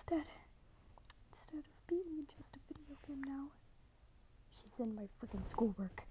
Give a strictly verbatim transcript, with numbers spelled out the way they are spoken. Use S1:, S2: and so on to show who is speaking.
S1: instead, instead of being just a video game now, she's in my freaking schoolwork.